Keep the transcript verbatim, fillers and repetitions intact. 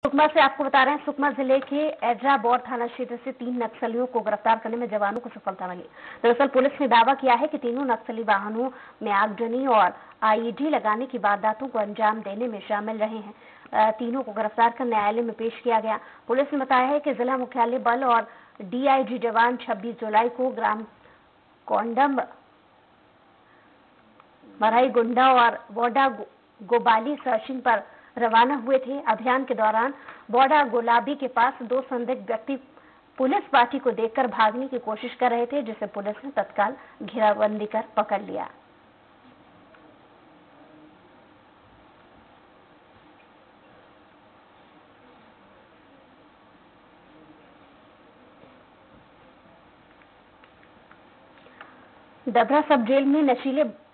सुकमा से आपको बता रहे हैं, सुकमा जिले के एड्राबोर थाना क्षेत्र से तीन नक्सलियों को गिरफ्तार करने में जवानों को सफलता मिली। दरअसल पुलिस ने दावा किया है कि तीनों नक्सली वाहनों में आगजनी और आईईडी लगाने की वारदातों को अंजाम देने में शामिल रहे हैं। तीनों को गिरफ्तार कर न्यायालय में पेश किया गया। पुलिस ने बताया है कि जिला मुख्यालय बल और डीआईजी जवान छब्बीस जुलाई को ग्राम कोंडम, मरई गुंडा और बोडा गोबाली सर्चिंग पर रवाना हुए थे। अभियान के दौरान बोडा गुलाबी के पास दो संदिग्ध व्यक्ति पुलिस पार्टी को देखकर भागने की कोशिश कर रहे थे, जिसे पुलिस ने तत्काल घेराबंदी कर पकड़ लिया। डबरा सब जेल में नशीले